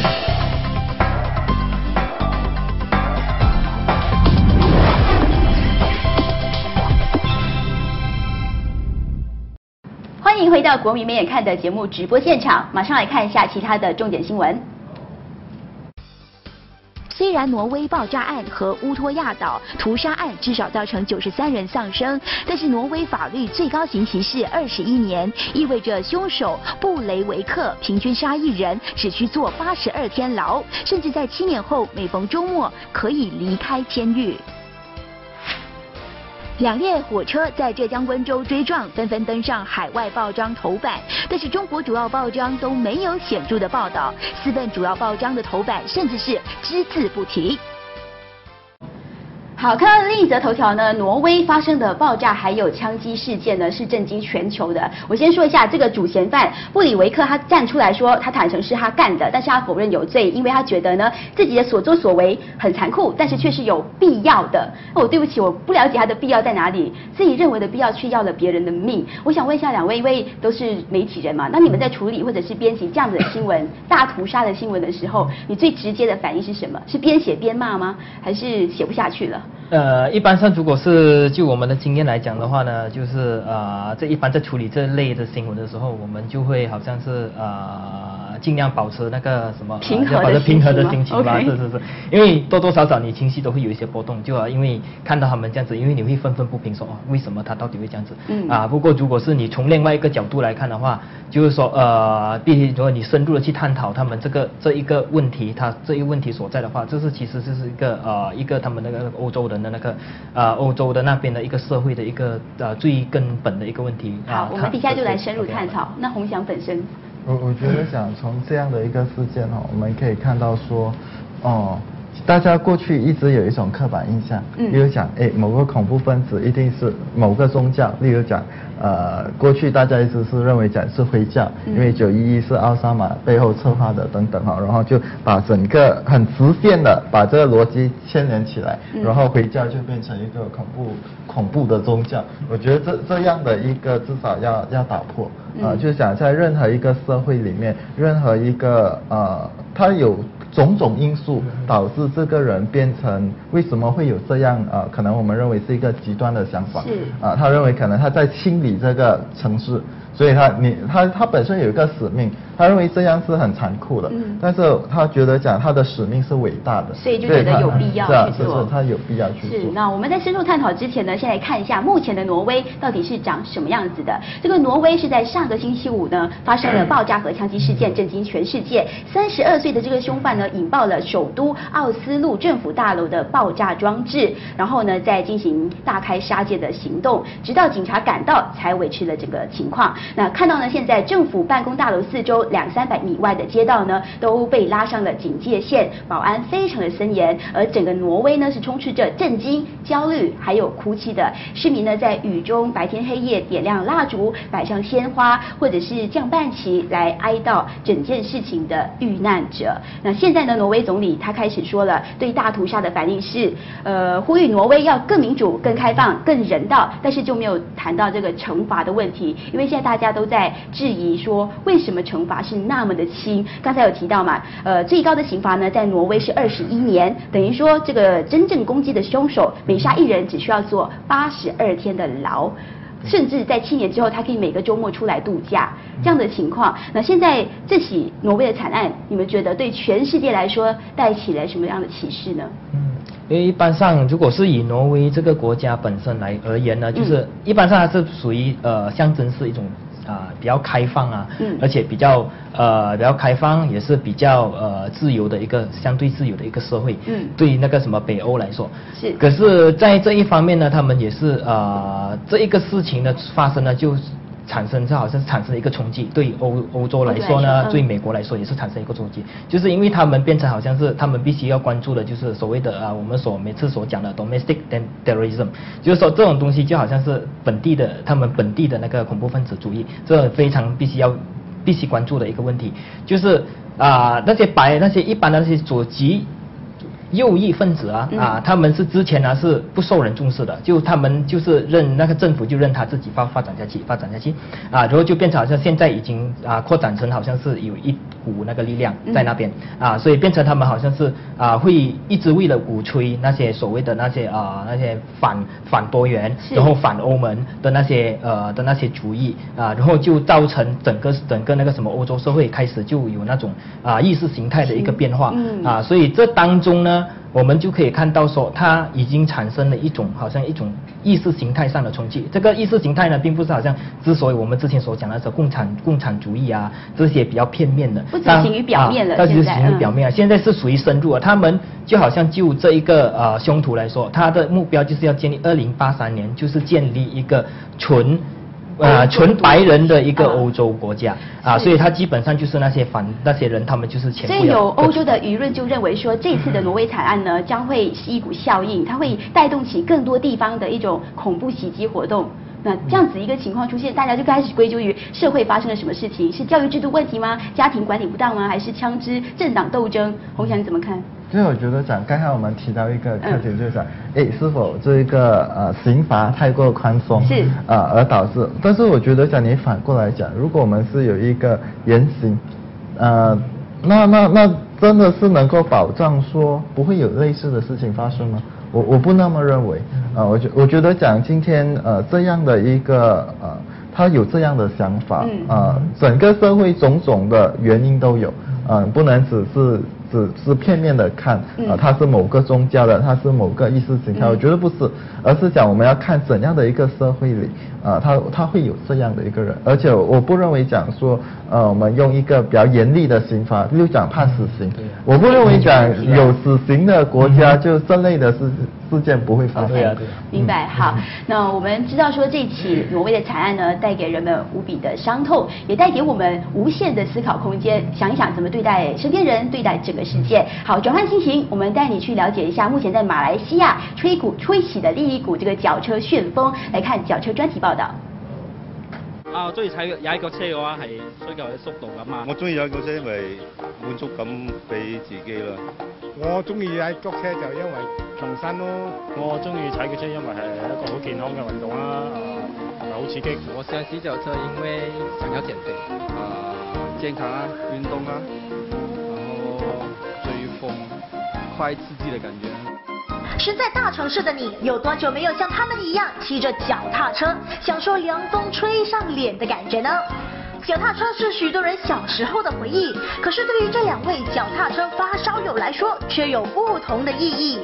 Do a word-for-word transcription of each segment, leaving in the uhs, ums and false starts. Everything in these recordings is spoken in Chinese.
欢迎回到国民没眼看的节目直播现场，马上来看一下其他的重点新闻。 虽然挪威爆炸案和乌托亚岛屠杀案至少造成九十三人丧生，但是挪威法律最高刑期是二十一年，意味着凶手布雷维克平均杀一人只需坐八十二天牢，甚至在七年后每逢周末可以离开监狱。两列火车在浙江温州追撞，纷纷登上海外报章头版，但是中国主要报章都没有显著的报道，四份主要报章的头版甚至是只字不提。 好，看到另一则头条呢，挪威发生的爆炸还有枪击事件呢，是震惊全球的。我先说一下，这个主嫌犯布里维克，他站出来说，他坦诚是他干的，但是他否认有罪，因为他觉得呢自己的所作所为很残酷，但是却是有必要的。那我对不起，我不了解他的必要在哪里，自己认为的必要却要了别人的命。我想问一下两位，因为都是媒体人嘛，那你们在处理或者是编辑这样子的新闻、大屠杀的新闻的时候，你最直接的反应是什么？是边写边骂吗？还是写不下去了？ 呃，一般上如果是就我们的经验来讲的话呢，就是呃，这一般在处理这类的新闻的时候，我们就会好像是呃尽量保持那个什么平和的保持平和的心情吧， okay 是是是，因为多多少少你情绪都会有一些波动，就啊，因为看到他们这样子，因为你会愤愤不平说，哦，为什么他到底会这样子？嗯啊，不过如果是你从另外一个角度来看的话，就是说呃，必须如果你深入的去探讨他们这个这一个问题，他这一个问题所在的话，这是其实这是一个呃一个他们那个欧洲人的那个呃欧洲的那边的一个社会的一个呃最根本的一个问题。 好，我们底下就来深入探讨。那鸿翔本身， 我我觉得想从这样的一个事件哦，我们可以看到说，哦。大家过去一直有一种刻板印象，嗯，例如讲，哎，某个恐怖分子一定是某个宗教，例如讲，呃，过去大家一直是认为讲是回教，因为九一一是奥沙马背后策划的等等哈，然后就把整个很直线的把这个逻辑牵连起来，然后回教就变成一个恐怖恐怖的宗教。我觉得这这样的一个至少要要打破，呃，就是讲在任何一个社会里面，任何一个呃，它有种种因素导致这个人变成为什么会有这样呃，可能我们认为是一个极端的想法，是啊、呃，他认为可能他在清理这个城市，所以他你他他本身有一个使命，他认为这样是很残酷的，嗯，但是他觉得讲他的使命是伟大的， 所以就觉得有必要去做， 是啊，是是，他有必要去做。 是，那我们在深入探讨之前呢，先来看一下目前的挪威到底是长什么样子的。这个挪威是在上个星期五呢发生了爆炸和枪击事件，震惊全世界。三十二岁的这个凶犯呢，引爆了首都奥斯陆政府大楼的爆炸装置，然后呢再进行大开杀戒的行动，直到警察赶到才维持了整个情况。那看到呢，现在政府办公大楼四周两三百米外的街道呢，都被拉上了警戒线，保安非常的森严，而整个挪威呢是充斥着震惊、焦虑还有哭泣的市民呢，在雨中白天黑夜点亮蜡烛，摆上鲜花，或者是降半旗来哀悼整件事情的遇难者。那现在呢，挪威总理他开始说了，对大屠杀的反应是，呃，呼吁挪威要更民主、更开放、更人道，但是就没有谈到这个惩罚的问题，因为现在大家都在质疑说，为什么惩罚是那么的轻？刚才有提到嘛，呃，最高的刑罚呢，在挪威是二十一年，等于说这个真正攻击的凶手每杀一人只需要坐八十二天的牢。甚至在七年之后，他可以每个周末出来度假，这样的情况。那现在这起挪威的惨案，你们觉得对全世界来说带起来什么样的启示呢？ 嗯，因为一般上，如果是以挪威这个国家本身来而言呢，就是、嗯、一般上它是属于呃象征是一种啊、呃、比较开放啊，嗯，而且比较呃比较开放，也是比较呃自由的一个相对自由的一个社会。嗯，对于那个什么北欧来说是。可是，在这一方面呢，他们也是呃这一个事情的发生呢，就产生这好像是产生了一个冲击，对欧欧洲来说呢，对美国来说也是产生一个冲击，就是因为他们变成好像是他们必须要关注的，就是所谓的啊我们所每次所讲的 domestic terrorism， 就是说这种东西就好像是本地的他们本地的那个恐怖分子主义，这非常必须要必须关注的一个问题，就是啊那些白那些一般的那些左翼右翼分子啊啊，他们是之前呢、啊、是不受人重视的，就他们就是任那个政府就任他自己发发展下去，发展下去啊，然后就变成好像现在已经啊扩展成好像是有一股那个力量在那边、嗯、啊，所以变成他们好像是啊会一直为了鼓吹那些所谓的那些啊那些反反多元，然后反欧盟的那些呃的那些主义啊，然后就造成整个整个那个什么欧洲社会开始就有那种啊意识形态的一个变化、嗯、啊，所以这当中呢。我们就可以看到说，它已经产生了一种好像一种意识形态上的冲击。这个意识形态呢，并不是好像之所以我们之前所讲的是共产共产主义啊这些比较片面的， 不只行于表面了， 它只是行于表面了。现在是属于深入了。他们就好像就这一个呃凶徒来说，他的目标就是要建立二零八三年，就是建立一个纯。呃，纯白人的一个欧洲国家啊，所以他基本上就是那些反那些人，他们就是全部。 所以有欧洲的舆论就认为说，这次的挪威惨案呢，将会是一股效应，它会带动起更多地方的一种恐怖袭击活动。那这样子一个情况出现，大家就开始归咎于社会发生了什么事情？是教育制度问题吗？家庭管理不当吗？还是枪支政党斗争？洪翔你怎么看？ 所以我觉得讲，刚才我们提到一个课题，就是讲，哎、嗯，是否这一个呃刑罚太过宽松， 是呃而导致？但是我觉得讲，你反过来讲，如果我们是有一个严刑，呃，那那那真的是能够保障说不会有类似的事情发生吗？我我不那么认为，呃，我觉我觉得讲今天呃这样的一个呃，他有这样的想法，嗯、呃，整个社会种种的原因都有，嗯、呃，不能只是。只是片面的看，呃，它是某个宗教的，它是某个意识形态，嗯、我觉得不是，而是讲我们要看怎样的一个社会里，呃，它它会有这样的一个人，而且我不认为讲说，呃，我们用一个比较严厉的刑罚，就讲判死刑，嗯、我不认为讲有死刑的国家就这类的事事件不会发生。 对啊，对。 明白，好，那我们知道说这起挪威的惨案呢，带给人们无比的伤痛，也带给我们无限的思考空间，想一想怎么对待身边人，对待整个世界。好，转换心情，我们带你去了解一下目前在马来西亚吹鼓吹起的另一股這個腳車旋風，來看腳車專題報道。 啊，我中意踩踩個車嘅話係追求啲速度感啊。 我中意踩個車因為滿足感俾自己啦。 我中意踩腳車就因為重身咯。 我中意踩腳車因為係一個好健康嘅運動啦，啊，同埋好刺激。 我喜歡騎腳車，因為想要減肥，啊，健康啊，運動啊。快刺激的感觉。 身在大城市的你，有多久没有像他们一样骑着脚踏车，享受凉风吹上脸的感觉呢？脚踏车是许多人小时候的回忆，可是对于这两位脚踏车发烧友来说，却有不同的意义。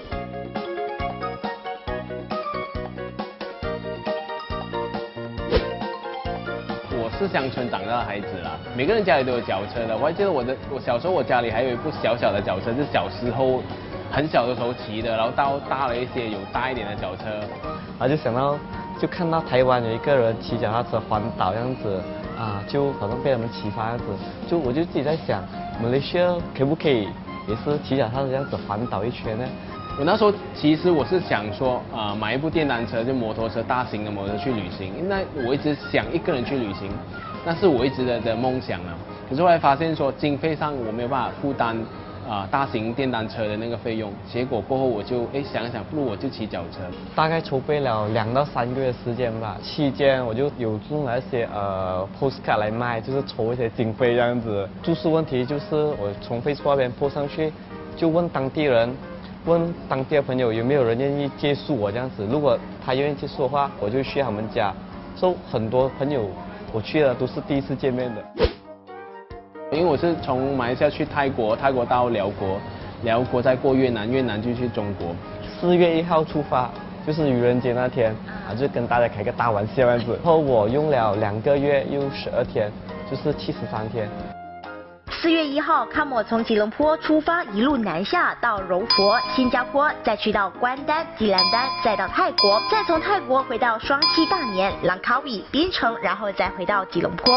我是乡村长大的孩子啦，每个人家里都有脚车的。我还记得我的，我小时候我家里还有一部小小的脚车，是小时候很小的时候骑的，然后到大了一些有大一点的脚车， 然后就想到，就看到台湾有一个人骑脚踏车环岛这样子，啊，就好像被他们启发这样子，就我就自己在想，马来西亚可不可以也是骑脚踏车这样子环岛一圈呢？ 我那时候其实我是想说，啊、呃，买一部电单车，就摩托车，大型的摩托车去旅行。因为我一直想一个人去旅行，那是我一直的的梦想啊。可是后来发现说，经费上我没有办法负担啊、呃、大型电单车的那个费用。结果过后我就哎想一想，不如我就骑脚车。 大概筹备了两到三个月时间吧，期间我就有用那些呃 postcard 来卖，就是筹一些经费这样子。住宿问题就是我从 Facebook 那边 po 上去，就问当地人。问当地的朋友有没有人愿意借宿我这样子，如果他愿意借宿的话，我就去他们家。所以很多朋友我去了都是第一次见面的。 因为我是从马来西亚去泰国，泰国到辽国，辽国再过越南，越南就去中国。 四月一号出发，就是愚人节那天，啊，就跟大家开个大玩笑这样子。然后我用了两个月又十二天，就是七十三天。 四月一号，康某从吉隆坡出发，一路南下到柔佛、新加坡，再去到关丹、吉兰丹，再到泰国，再从泰国回到双栖大年、兰卡威、槟城，然后再回到吉隆坡。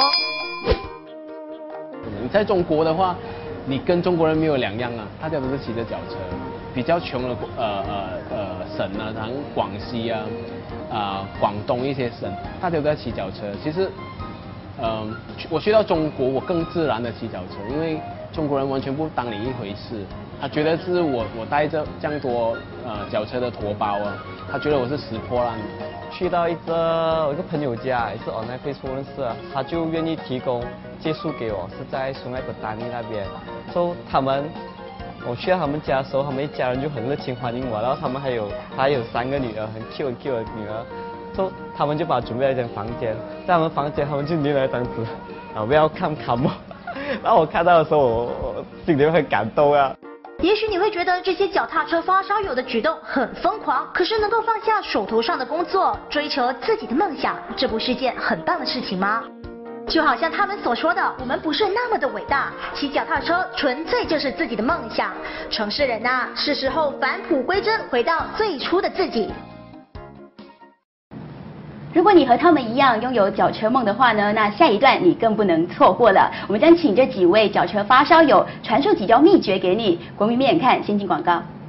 你在中国的话，你跟中国人没有两样啊，大家都是骑着脚车。比较穷的呃呃呃省呢，像广西啊、啊、呃、广东一些省，大家都在骑脚车。其实。嗯，我去到中国，我更自然的骑脚车，因为中国人完全不当你一回事，他觉得是我我带着这样多呃脚车的驮包啊，他觉得我是拾破烂。 去到一个我一个朋友家，也是 online Facebook 认识的，他就愿意提供借宿给我，是在苏艾本丹尼那边。所以他们，我去到他们家的时候，他们一家人就很热情欢迎我，然后他们还有他有三个女儿，很 cute 很 cute 的女儿，所以他们就把我准备了一间房间，在他们房间他们就捏了一张纸，啊不要看看我，然后我看到的时候我我心里很感动啊。 也许你会觉得这些脚踏车发烧友的举动很疯狂，可是能够放下手头上的工作，追求自己的梦想，这不是件很棒的事情吗？就好像他们所说的，我们不是那么的伟大，骑脚踏车纯粹就是自己的梦想。城市人呐、啊，是时候返璞归真，回到最初的自己。 如果你和他们一样拥有脚车梦的话呢，那下一段你更不能错过了。我们将请这几位脚车发烧友传授几招秘诀给你。国民面眼看先进广告。